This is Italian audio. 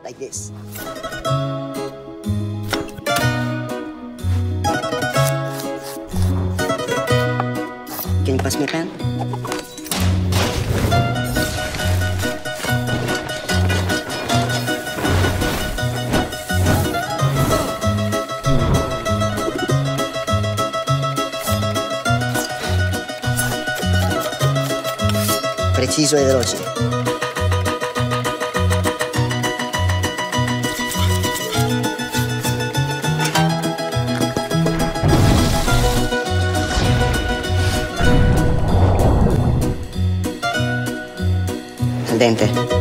like this. Can you pass me a pen? Preciso e veloce. Al dente.